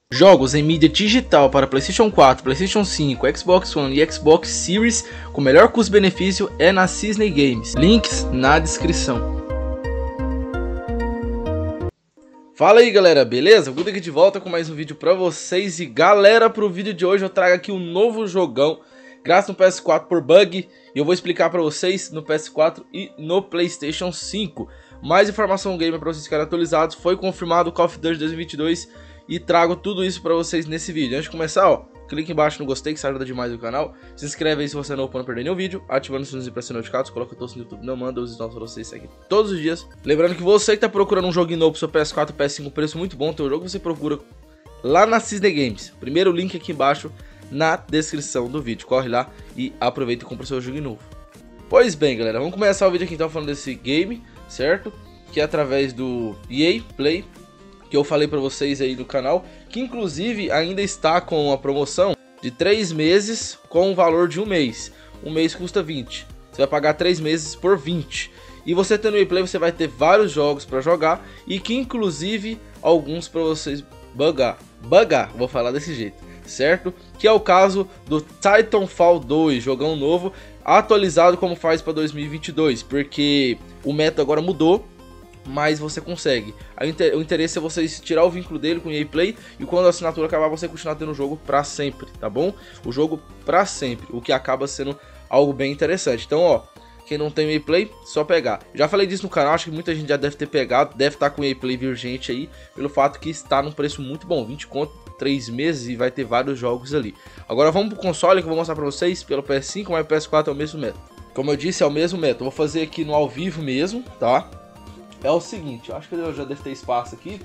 Jogos em mídia digital para PlayStation 4, PlayStation 5, Xbox One e Xbox Series com melhor custo-benefício é na Cisne Games. Links na descrição. Fala aí galera, beleza? Guto aqui de volta com mais um vídeo pra vocês. E galera, pro vídeo de hoje eu trago aqui um novo jogão grátis no PS4 por bug. E eu vou explicar pra vocês no PS4 e no PlayStation 5. Mais informação gamer pra vocês ficarem atualizados. Foi confirmado o Call of Duty 2022 e trago tudo isso pra vocês nesse vídeo. Antes de começar, ó, clique embaixo no gostei que isso ajuda demais o canal. Se inscreve aí se você não é novo pra não perder nenhum vídeo. Ativando o sininho pra ser notificado. Coloca todos no YouTube, não manda os nossos pra vocês seguem todos os dias. Lembrando que você que tá procurando um joguinho novo pro seu PS4 e PS5 com preço muito bom, tem um jogo que você procura lá na Cisne Games. Primeiro link aqui embaixo na descrição do vídeo. Corre lá e aproveita e compra o seu jogo novo. Pois bem galera, vamos começar o vídeo aqui então falando desse game, certo? Que é através do EA Play, que eu falei pra vocês aí do canal, que inclusive ainda está com a promoção de 3 meses com o valor de um mês. Um mês custa 20, você vai pagar 3 meses por 20. E você tendo o EA Play você vai ter vários jogos pra jogar e que inclusive alguns pra vocês bugar, vou falar desse jeito, certo? Que é o caso do Titanfall 2, jogão novo, atualizado como faz para 2022, porque o meta agora mudou, mas você consegue. O interesse é vocês tirar o vínculo dele com o EA Play e quando a assinatura acabar você continuar tendo o jogo pra sempre, tá bom? O jogo pra sempre, o que acaba sendo algo bem interessante. Então, ó, quem não tem o EA Play, só pegar. Já falei disso no canal, acho que muita gente já deve ter pegado, deve estar com o EA Play virgente aí, pelo fato que está num preço muito bom, 20 conto, 3 meses e vai ter vários jogos ali. Agora vamos pro console que eu vou mostrar pra vocês pelo PS5, mas o PS4 é o mesmo método. Como eu disse, é o mesmo método. Eu vou fazer aqui no ao vivo mesmo, tá? É o seguinte, eu acho que eu já devo ter espaço aqui.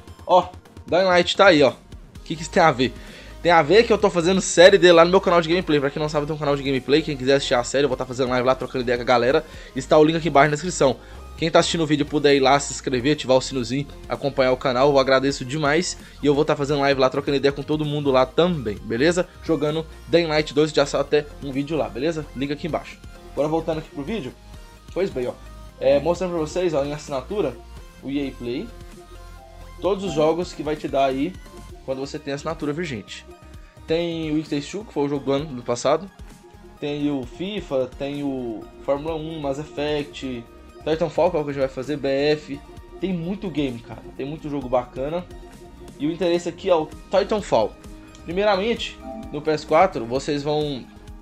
Ó, Dying Light tá aí, ó. O que isso tem a ver? Tem a ver que eu tô fazendo série dele lá no meu canal de gameplay. Pra quem não sabe, tem um canal de gameplay. Quem quiser assistir a série, eu vou estar fazendo live lá, trocando ideia com a galera. Está o link aqui embaixo na descrição. Quem tá assistindo o vídeo puder ir lá, se inscrever, ativar o sinozinho, acompanhar o canal, eu agradeço demais. E eu vou estar fazendo live lá, trocando ideia com todo mundo lá também, beleza? Jogando Dying Light 2, já saiu até um vídeo lá, beleza? Link aqui embaixo. Agora voltando aqui pro vídeo. Pois bem, ó. Mostrando pra vocês, ó, em assinatura, o EA Play. Todos os jogos que vai te dar aí quando você tem assinatura vigente. Tem o It Takes Two, que foi o jogo do ano do passado. Tem o FIFA, tem o Fórmula 1, Mass Effect, Titanfall, que é o que a gente vai fazer, BF. Tem muito game, cara. Tem muito jogo bacana. E o interesse aqui é o Titanfall. Primeiramente, no PS4, vocês vão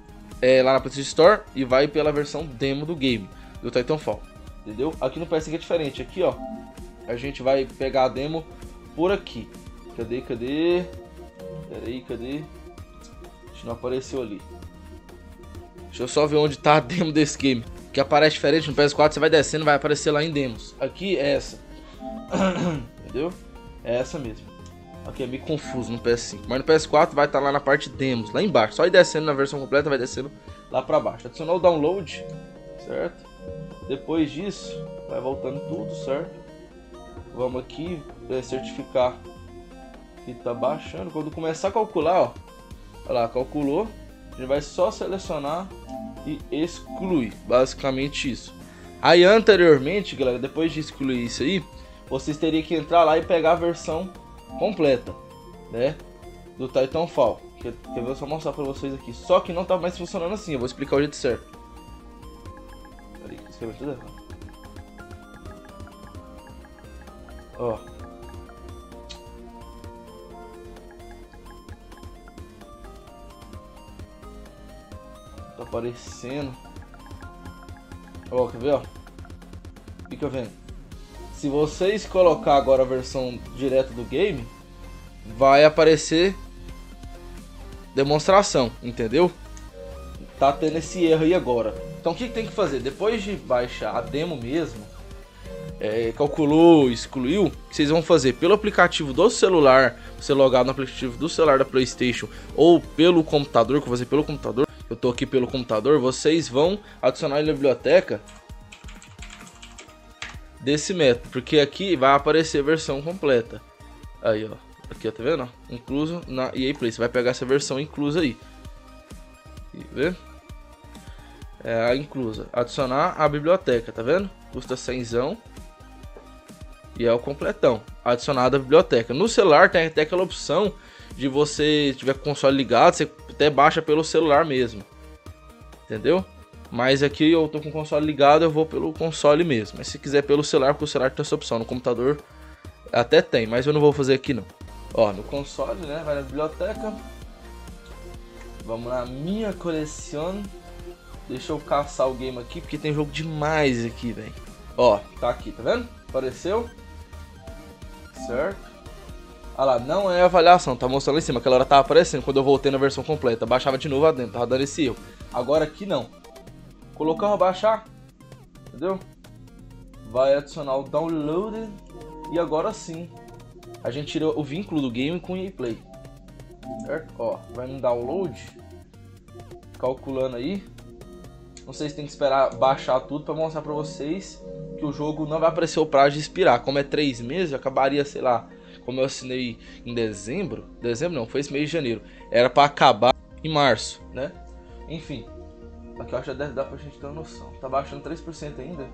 lá na PlayStation Store e vai pela versão demo do game, do Titanfall. Entendeu? Aqui no PS5 é diferente. Aqui, ó, a gente vai pegar a demo por aqui. Cadê? Cadê? Acho que não apareceu ali. Deixa eu só ver onde tá a demo desse game. Que aparece diferente no PS4, você vai descendo, vai aparecer lá em demos. Aqui é essa. Entendeu? É essa mesmo. Aqui é meio confuso no PS5. Mas no PS4 vai estar lá na parte demos, lá embaixo. Só ir descendo na versão completa, vai descendo lá pra baixo. Adicionar o download, certo? Depois disso, vai voltando tudo, certo? Vamos aqui, certificar que tá baixando. Quando começar a calcular, ó, olha lá, calculou. A gente vai só selecionar e excluir, basicamente isso. Aí anteriormente, galera, depois de excluir isso aí, vocês teriam que entrar lá e pegar a versão completa, né, do Titanfall. Quer ver? Eu só mostrar pra vocês aqui. Só que não tá mais funcionando assim, eu vou explicar o jeito certo. Peraí, escreveu tudo errado. Ó. Tá aparecendo. Ó, quer ver, ó? Fica vendo. Se vocês colocar agora a versão direta do game, vai aparecer demonstração, entendeu? Tá tendo esse erro aí agora. Então o que tem que fazer? Depois de baixar a demo mesmo, calculou, excluiu, o que vocês vão fazer? Pelo aplicativo do celular, você logar no aplicativo do celular da PlayStation ou pelo computador, que eu vou fazer pelo computador, eu tô aqui pelo computador, vocês vão adicionar na biblioteca desse método, porque aqui vai aparecer a versão completa. Aí, ó, aqui, ó, tá vendo? Incluso na EA Play, você vai pegar essa versão inclusa aí. E vê? É a inclusa. Adicionar a biblioteca, tá vendo? Custa 100zão. E é o completão. adicionado à biblioteca. No celular tem até aquela opção de você, se tiver com o console ligado, você até baixa pelo celular mesmo. Entendeu? Mas aqui eu tô com o console ligado, eu vou pelo console mesmo. Mas se quiser pelo celular, porque o celular tem essa opção. No computador até tem, mas eu não vou fazer aqui não. Ó, no console, né? Vai na biblioteca. Vamos na minha coleção. Deixa eu caçar o game aqui, porque tem jogo demais aqui, velho. Ó, tá aqui, tá vendo? Apareceu. Certo. Olha lá, não é avaliação, tá mostrando lá em cima. Aquela hora tava aparecendo quando eu voltei na versão completa. Baixava de novo lá dentro, tava dando esse erro. Agora aqui não. Colocar ou baixar, entendeu? Vai adicionar o download. E agora sim, a gente tira o vínculo do game com o EA Play. Certo? Ó, vai no download. Calculando aí. Não sei se tem que esperar baixar tudo para mostrar para vocês que o jogo não vai aparecer o prazo de expirar. Como é 3 meses, acabaria, sei lá, como eu assinei em dezembro. Dezembro não, foi esse mês de janeiro. Era para acabar em março, né? Enfim, aqui eu acho que já deve dar pra gente ter uma noção. Tá baixando 3% ainda.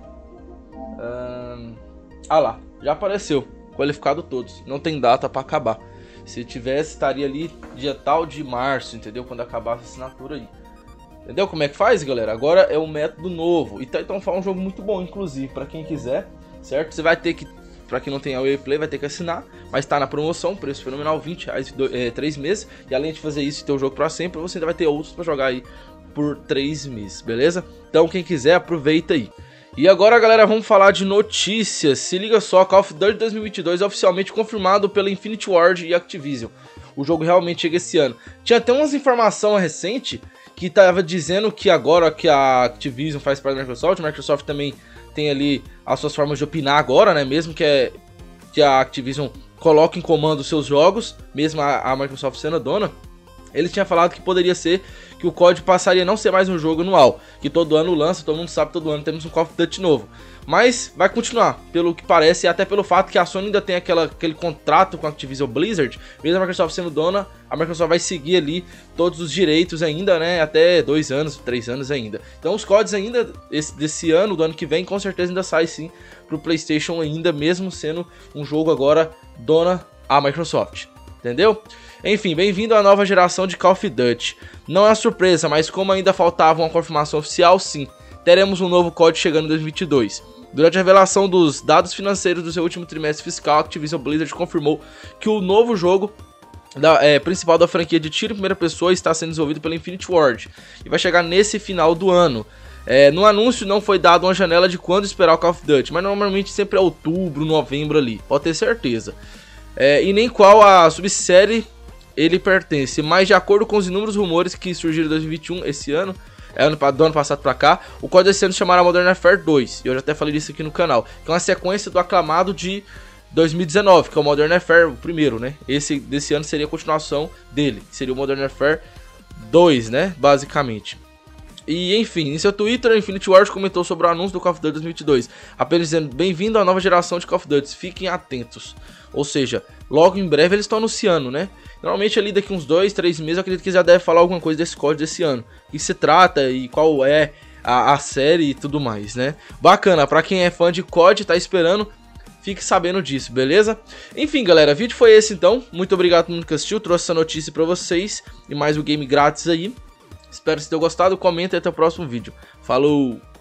Ah lá, já apareceu. Qualificado todos. Não tem data para acabar. Se tivesse, estaria ali dia tal de março, entendeu? Quando acabasse a assinatura aí. Entendeu como é que faz, galera? Agora é um método novo. E Titanfall é um jogo muito bom, inclusive, para quem quiser, certo? Você vai ter que, para quem não tem a EA Play, vai ter que assinar. Mas tá na promoção, preço fenomenal, R$20, 3 meses. E além de fazer isso e ter o jogo para sempre, você ainda vai ter outros para jogar aí por 3 meses, beleza? Então quem quiser, aproveita aí. E agora, galera, vamos falar de notícias. Se liga só, Call of Duty 2022 é oficialmente confirmado pela Infinity Ward e Activision. O jogo realmente chega esse ano. Tinha até umas informações recentes que tava dizendo que agora que a Activision faz parte da Microsoft, a Microsoft também tem ali as suas formas de opinar agora, né? Mesmo que a Activision coloque em comando os seus jogos, mesmo a Microsoft sendo a dona. Ele tinha falado que poderia ser que o COD passaria a não ser mais um jogo anual, que todo ano lança, todo mundo sabe, todo ano temos um Call of Duty novo. Mas vai continuar, pelo que parece, e até pelo fato que a Sony ainda tem aquele contrato com a Activision Blizzard, mesmo a Microsoft sendo dona, a Microsoft vai seguir ali todos os direitos ainda, né, até 2 anos, 3 anos ainda. Então os CODs ainda, desse ano, do ano que vem, com certeza ainda sai sim pro PlayStation ainda, mesmo sendo um jogo agora dona a Microsoft. Entendeu? Enfim, bem-vindo à nova geração de Call of Duty. Não é surpresa, mas como ainda faltava uma confirmação oficial, sim, teremos um novo COD chegando em 2022. Durante a revelação dos dados financeiros do seu último trimestre fiscal, a Activision Blizzard confirmou que o novo jogo principal da franquia de tiro em primeira pessoa está sendo desenvolvido pela Infinity Ward e vai chegar nesse final do ano. No anúncio não foi dado uma janela de quando esperar o Call of Duty, mas normalmente sempre é outubro, novembro ali, pode ter certeza. E nem qual a subsérie ele pertence, mas de acordo com os inúmeros rumores que surgiram em 2021, esse ano, do ano passado pra cá, o COD desse ano se chamará Modern Warfare 2, e eu já até falei disso aqui no canal, que é uma sequência do aclamado de 2019, que é o Modern Warfare, o primeiro, né? Esse desse ano seria a continuação dele, que seria o Modern Warfare 2, né? Basicamente. E enfim, em seu Twitter, a Infinity Ward comentou sobre o anúncio do Call of Duty 2022, apenas dizendo: bem-vindo à nova geração de Call of Duty, fiquem atentos. Ou seja, logo em breve eles estão anunciando, né? Normalmente ali daqui uns 2, 3 meses eu acredito que já deve falar alguma coisa desse COD desse ano. O que se trata e qual é a série e tudo mais, né? Bacana, pra quem é fã de COD, tá esperando, fique sabendo disso, beleza? Enfim, galera, o vídeo foi esse então. Muito obrigado a todo mundo que assistiu, trouxe essa notícia pra vocês e mais um game grátis aí. Espero que vocês tenham gostado, comenta e até o próximo vídeo. Falou!